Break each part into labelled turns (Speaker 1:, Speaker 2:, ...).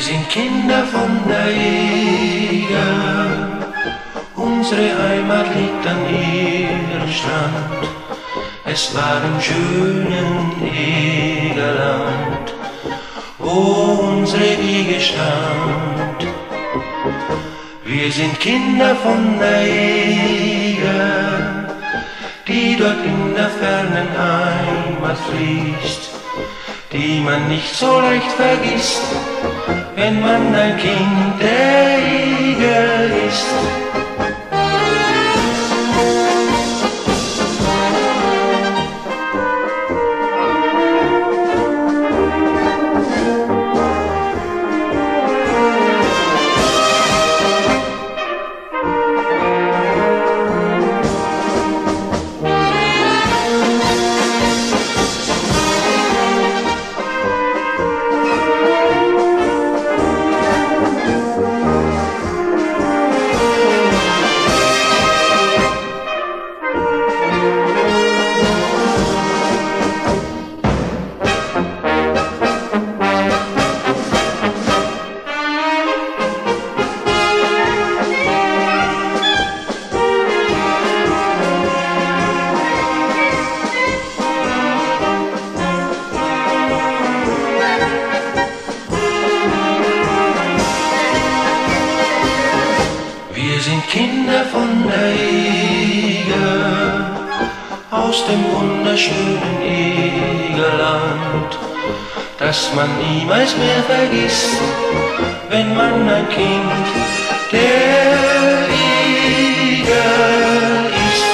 Speaker 1: sind Kinder von der Eger, unsere Heimat liegt an ihrem Strand. Es war im schönen Egerland, wo unsere Wiege stand. Wir sind Kinder von der Eger, die dort in der fernen Heimat fließt, die man nicht so leicht vergisst, wenn man ein Kind der Eger ist. Wir sind Kinder von der Eger, aus dem wunderschönen Egerland, das man niemals mehr vergisst, wenn man ein Kind der Eger ist.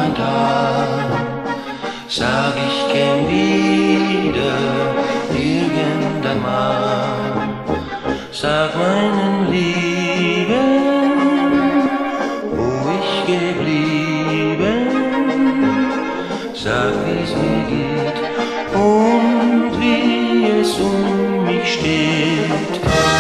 Speaker 1: mein Tag, sag ich gern wieder irgendeinmal. Sag meinen Lieben, wo ich geblieben, sag wie's mir geht und wie es um mich steht.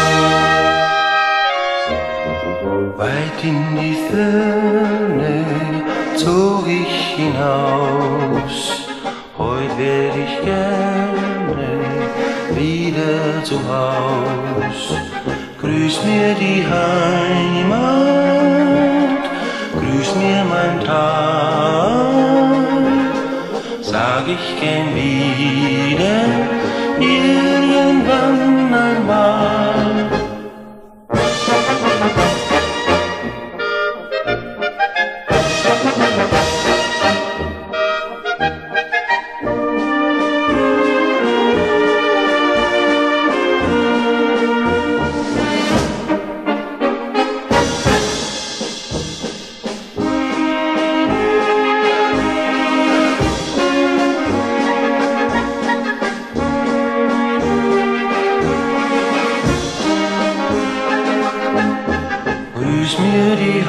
Speaker 1: Weit in die Ferne zog ich hinaus, heut werd ich gerne wieder zu Haus. Grüß mir die Heimat, grüß mir mein Tag, sag ich gern wieder irgendwann einmal. Grüß mir die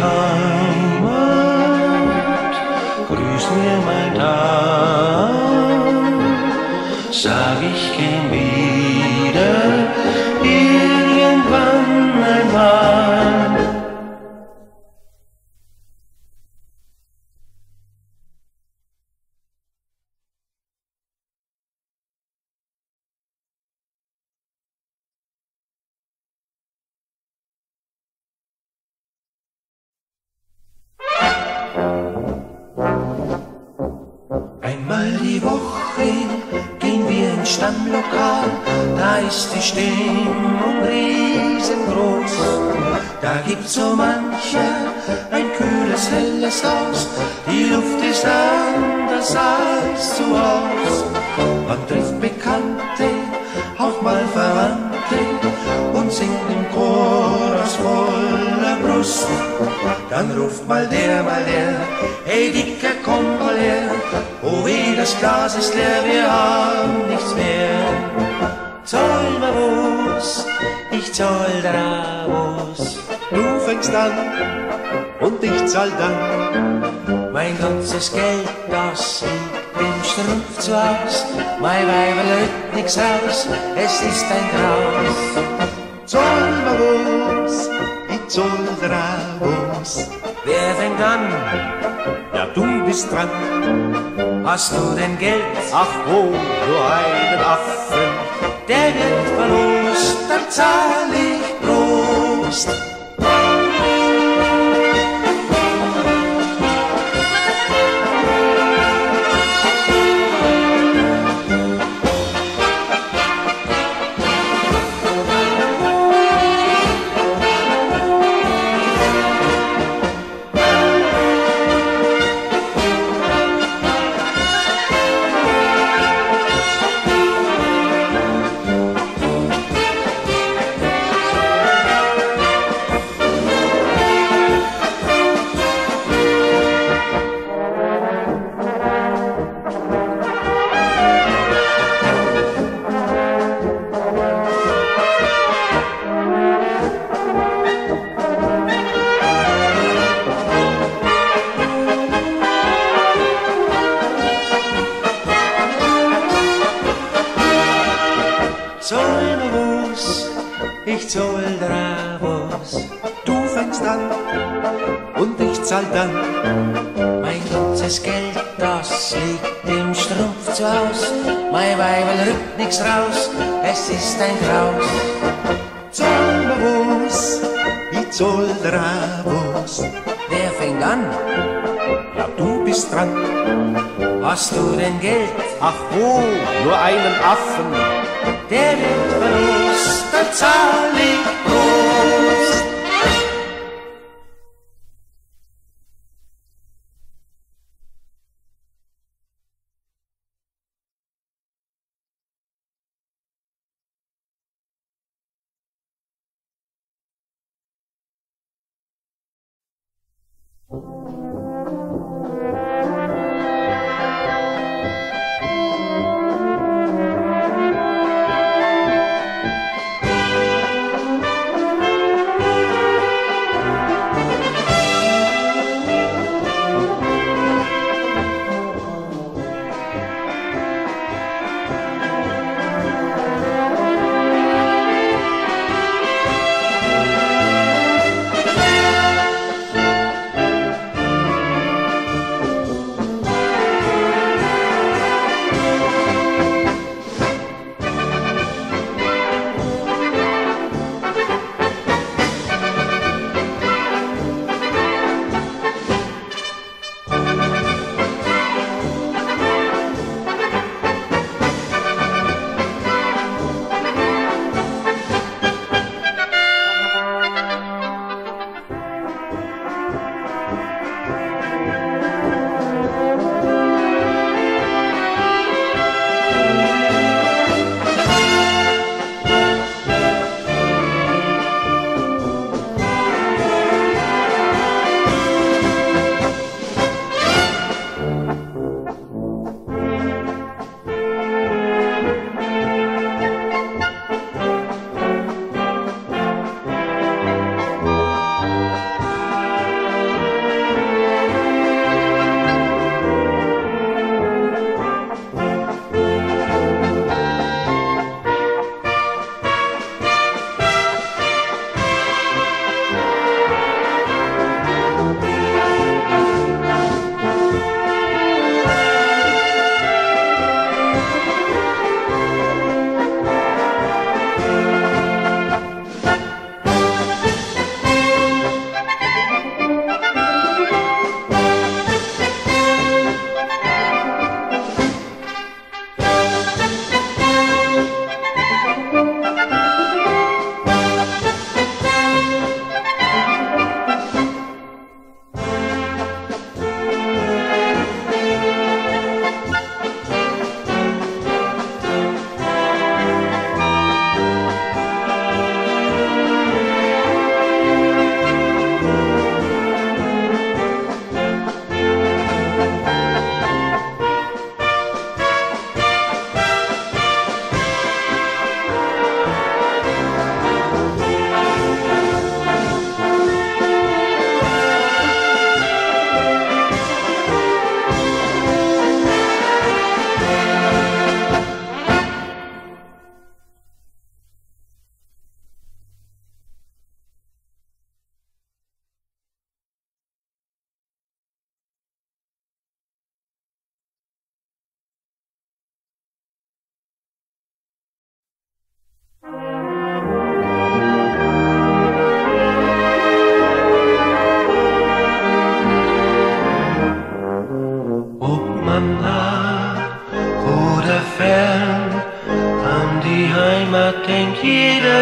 Speaker 1: Heimat, grüß mir mein Tag, sag ich gern wieder irgendwann einmal. Einmal die Woche gehen wir ins Stammlokal, da ist die Stimmung riesengroß. Da gibt's so mancher ein kühles, helles Haus, die Luft ist anders als zu Haus. Man trifft Bekannte, auch mal Verwandte und singt im Chor aus voller Brust. Dann ruft mal der, hey Dicker, komm mal her, oh weh, das Glas ist leer, wir haben nichts mehr. Zoll mal was, ich zoll draus.
Speaker 2: Du fängst an und ich zahl dann.
Speaker 1: Mein ganzes Geld, das liegt im Strumpf zu Haus. Mein Weiberl rückt nix raus, es ist ein Graus.
Speaker 2: Zoll mal was, ich zoll draus.
Speaker 1: Wer fängt an?
Speaker 2: Ja, du bist dran.
Speaker 1: Hast du denn Geld?
Speaker 2: Ach wo, nur einen Affen.
Speaker 1: Der wird verlost, dann zahl ich Prost. Zoll was, ich zoll draus.
Speaker 2: Du fängst an und ich zahl dann.
Speaker 1: Mein ganzes Geld, das liegt im Strumpf zu Haus. Mein Weiberl rückt nix raus, es ist ein Graus.
Speaker 2: Zoll was, ich zoll draus.
Speaker 1: Wer fängt an?
Speaker 2: Ja, du bist dran.
Speaker 1: Hast du denn Geld?
Speaker 2: Ach wo, nur einen Affen.
Speaker 1: Der wird verlost, dann zahl ich Prost.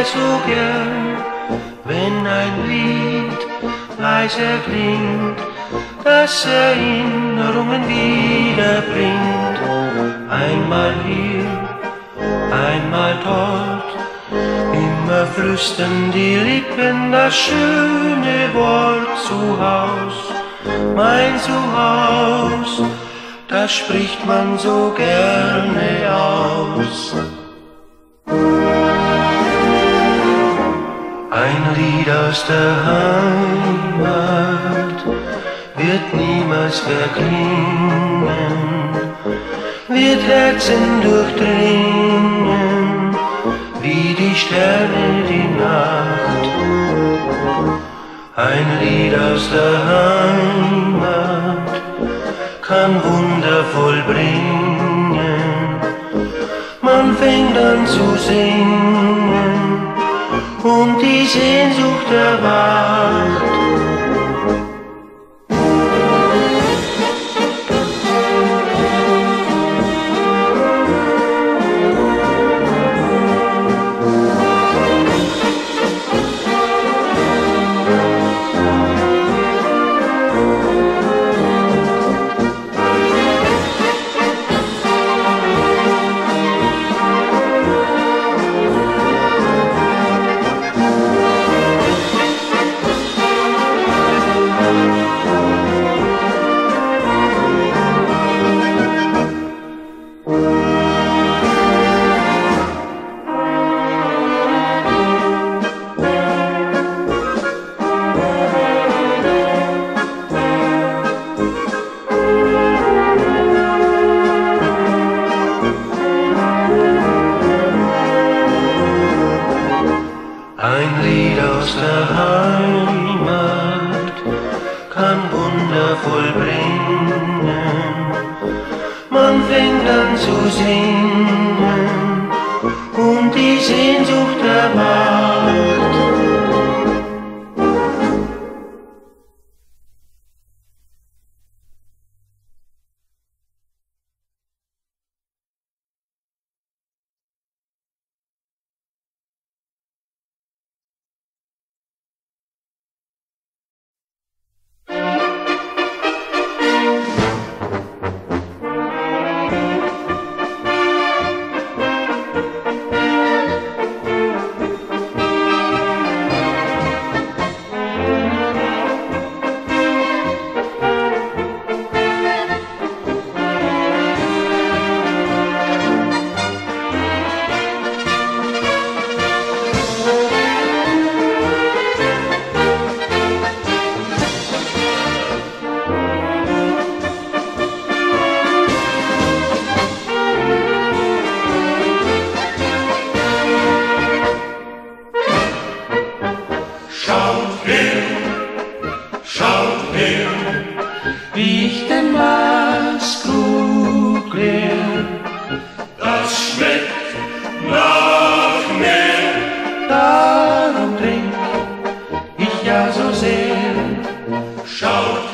Speaker 1: so gern, wenn ein Lied leise klingt, das Erinnerungen wiederbringt. Einmal hier, einmal dort, immer flüstern die Lippen das schöne Wort Zuhaus, mein Zuhaus, das spricht man so gerne aus. Ein Lied aus der Heimat wird niemals verklingen, wird Herzen durchdringen, wie die Sterne die Nacht. Ein Lied aus der Heimat kann Wunder vollbringen, man fängt an zu singen und die Sehnsucht erwacht. Ein Lied aus der Heimat kann Wunder vollbringen, man fängt an zu singen und die Sehnsucht erwacht. Wie ich den Maßkrug leer, das schmeckt nach Meer. Darum trink ich ja so sehr. Schaut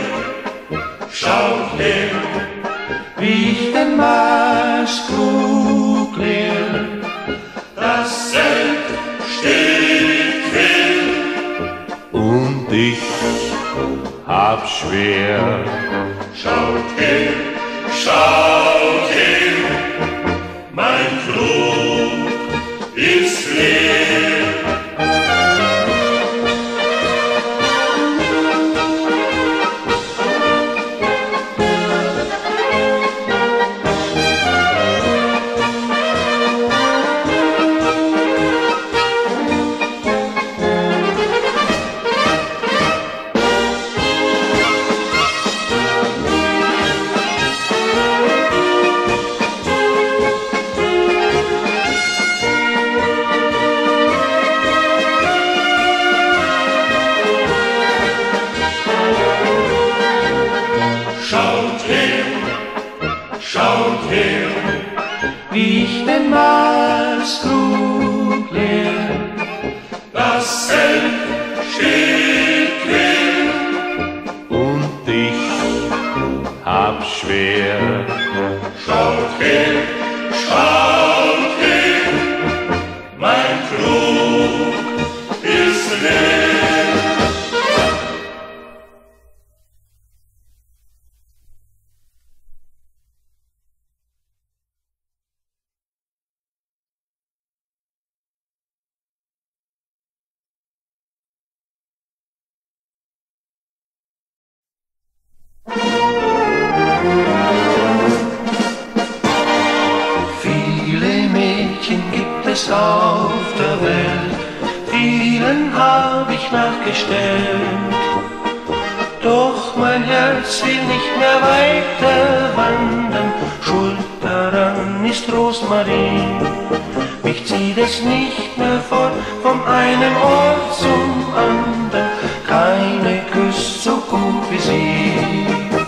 Speaker 1: her, wie ich den Maßkrug leer, das steht quer. Und ich hab schwer. Schaut her, mein Krug ist leer. Schaut her, wie ich den Maßkrug leer, das steht quer. Und ich hab schwer. Schaut her, mein Krug gestellt. Doch mein Herz will nicht mehr weiter wandern, schuld daran ist Rosmarie. Mich zieht es nicht mehr fort, von einem Ort zum anderen, keine küsst so gut wie sie.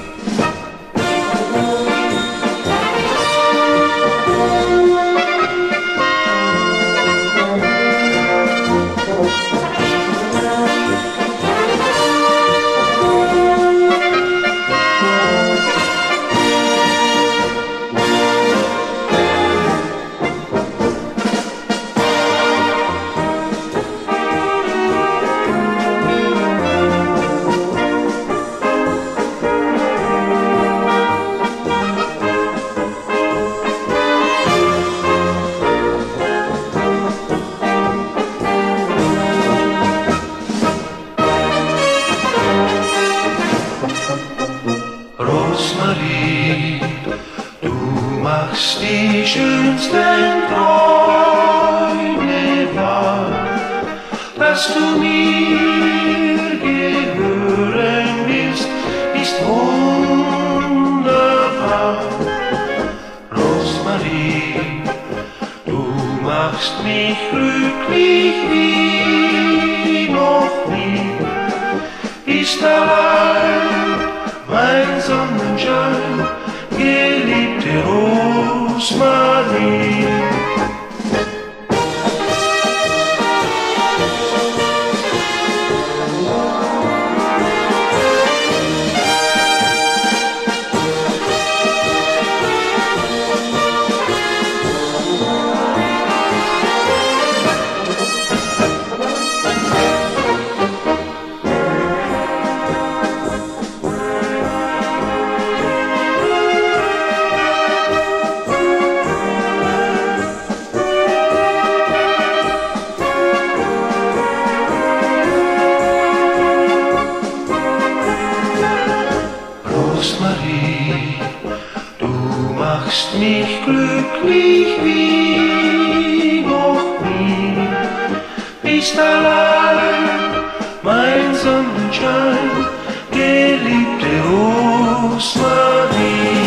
Speaker 1: Rosmarie, du machst die schönsten Träume wahr, dass du mir gehören willst, ist wunderbar. Rosmarie, du machst mich glücklich wie noch nie, ist allein mein Sonnenschein, geliebte Rosmarie. Rosmarie, du machst mich glücklich wie noch nie, bist allein mein Sonnenschein, geliebte Rosmarie.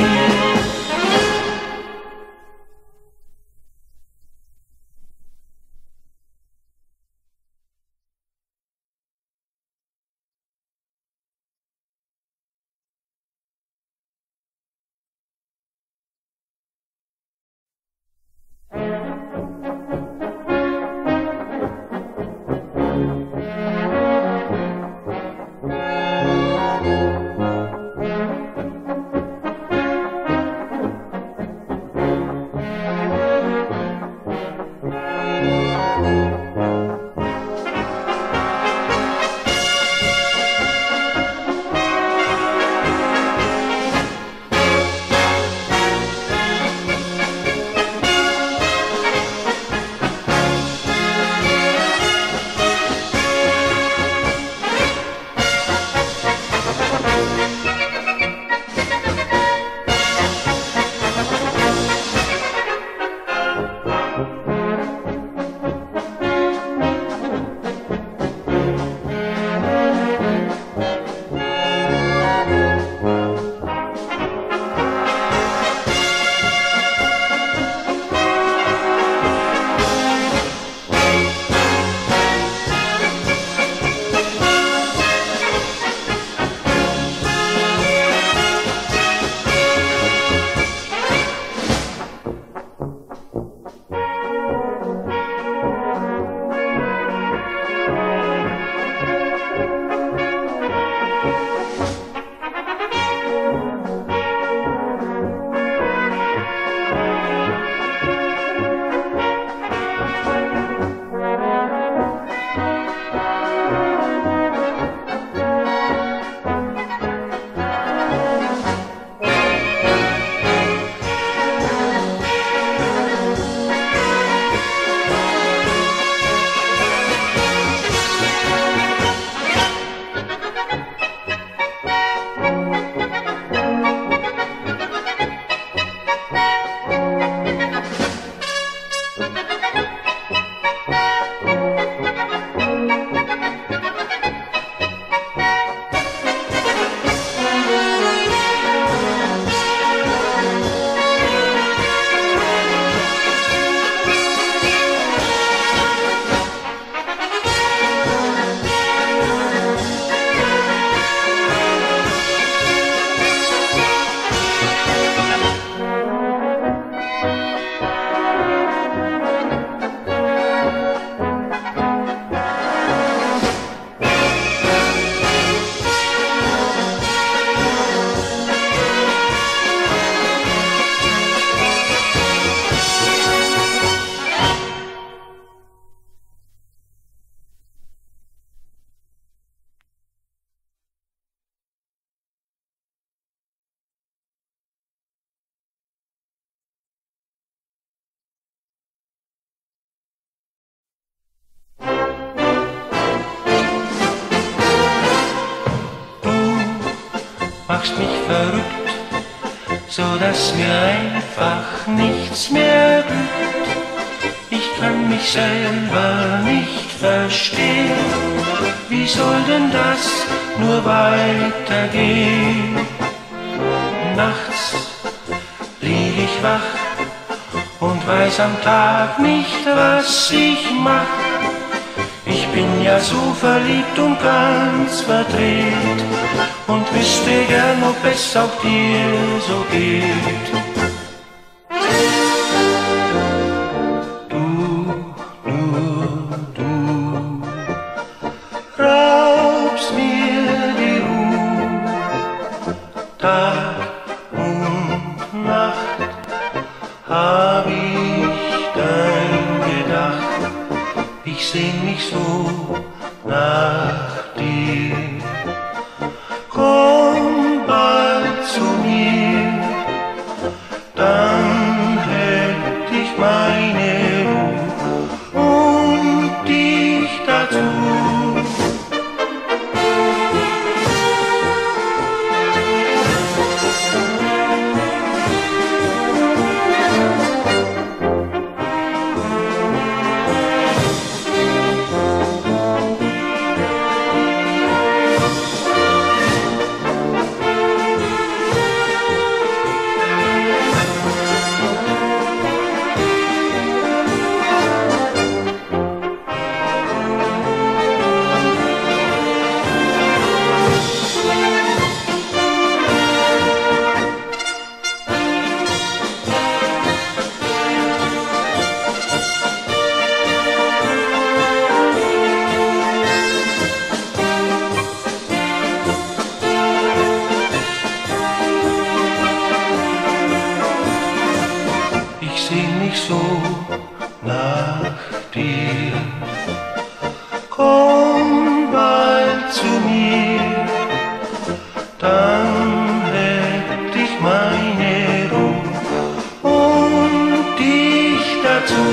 Speaker 1: mich verrückt, so dass mir einfach nichts mehr glückt. Ich kann mich selber nicht verstehen, wie soll denn das nur weitergehen? Nachts lieg ich wach und weiß am Tag nicht, was ich mach. Ich bin ja so verliebt und ganz verdreht und wüsste gern, ob es auch dir so geht. Du raubst mir die Ruhe, Tag und Nacht hab ich dein gedacht. Ich sehn mich so nach dir. Komm bald zu mir, dann hätt ich meine Ruhe und dich dazu. Ich sehn mich so nach dir. Komm bald zu mir, dann hätt ich meine Ruhe und dich dazu.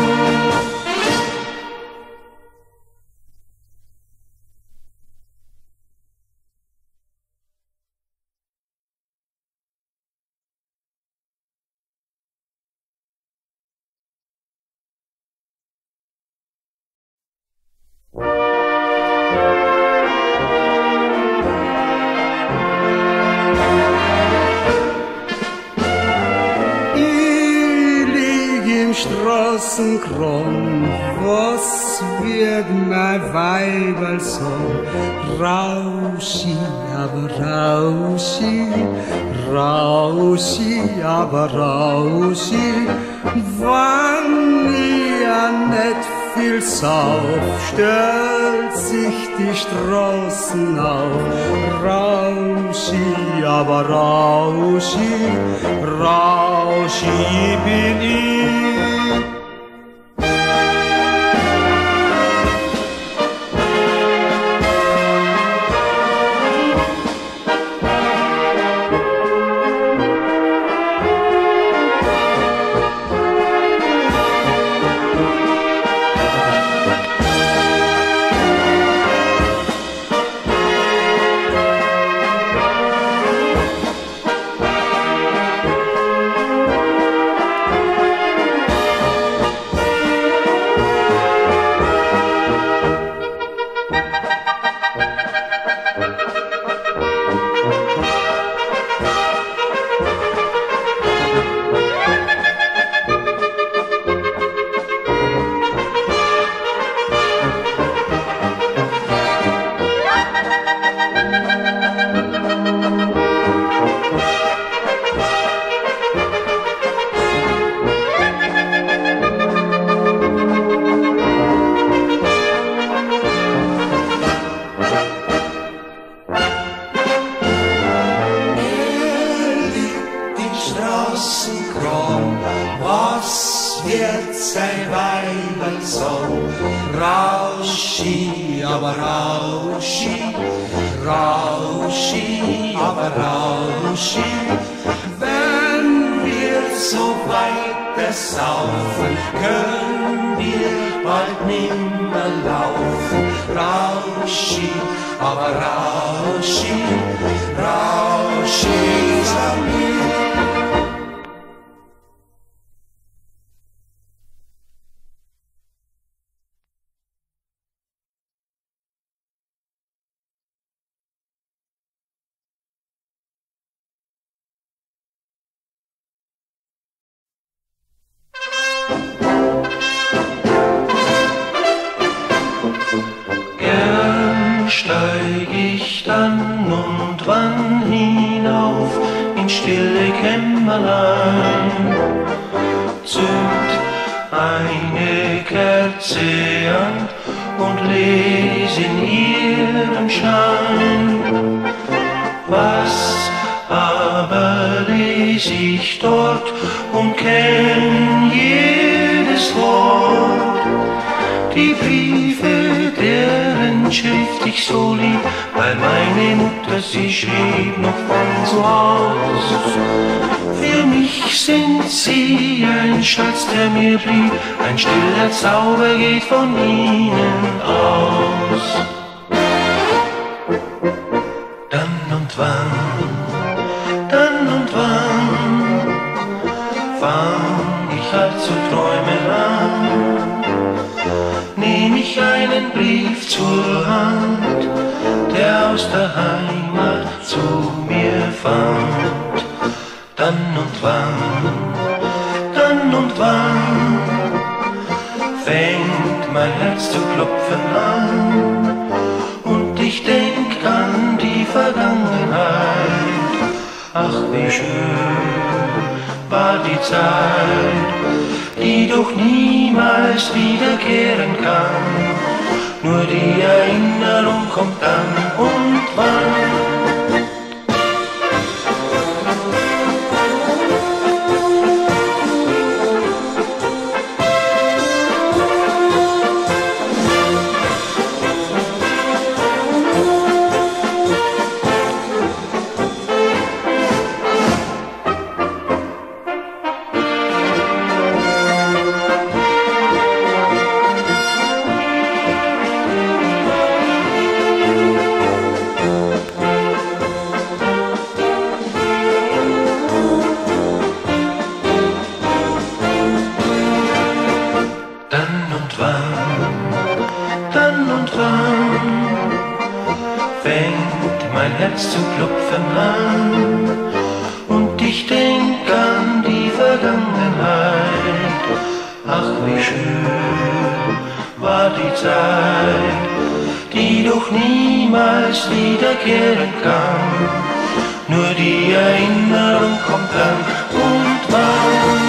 Speaker 3: Straßenkron, was wird mein Weiberl so? Rauschi, aber Rauschi, Rauschi, aber Rauschi, wann ihr nicht viel sauf, stellt sich die Straßen auf. Rauschi, aber Rauschi, Rauschi bin ich.
Speaker 1: Sei Weiberl so, Rauschi, aber Rauschi, Rauschi, aber Rauschi, wenn wir so weiter saufen, können wir bald nimmer laufen. Rauschi, aber Rauschi, Rauschi, sag mir. Steig ich dann und wann hinauf in stille Kämmerlein, zünd eine Kerze an und les in ihrem Schein. Was aber les ich dort und kenn jedes Wort, die Briefe, deren Schrift ich so lieb, weil meine Mutter sie schrieb noch von zu Haus. Für mich sind sie ein Schatz, der mir blieb, ein stiller Zauber geht von ihnen aus. Dann und wann fang ich halt zu träumen an, nehm ich einen Brief zur Hand, der aus der Heimat zu mir fand. Dann und wann fängt mein Herz zu klopfen an, und ich denk an die Vergangenheit. Ach, wie schön war die Zeit, die doch niemals wiederkehren kann. Nur die Erinnerung kommt dann und wann. Fängt mein Herz zu klopfen an, und ich denk an die Vergangenheit. Ach, wie schön war die Zeit, die doch niemals wiederkehren kann. Nur die Erinnerung kommt dann und wann.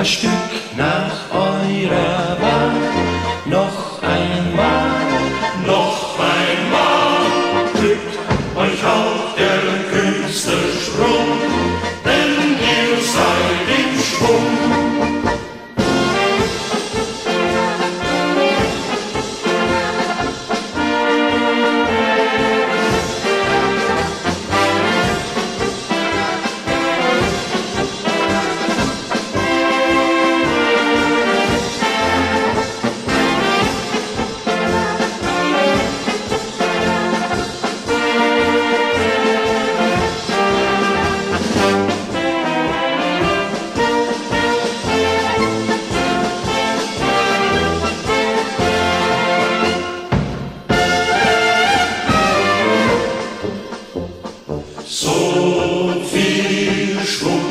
Speaker 1: das Stück nach eurer Wahl. Noch einmal,
Speaker 4: drückt euch auf der kühnste Sprung, denn ihr seid im Schwung. So viel Schwung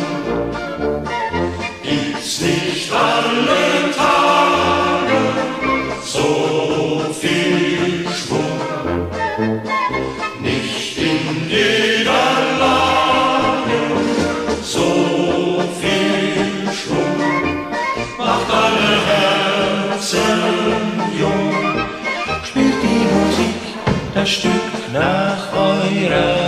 Speaker 4: gibt's nicht alle Tage, so viel Schwung nicht in jeder Lage, so viel Schwung macht alle Herzen jung.
Speaker 1: spielt die Musik das Stück nach eurer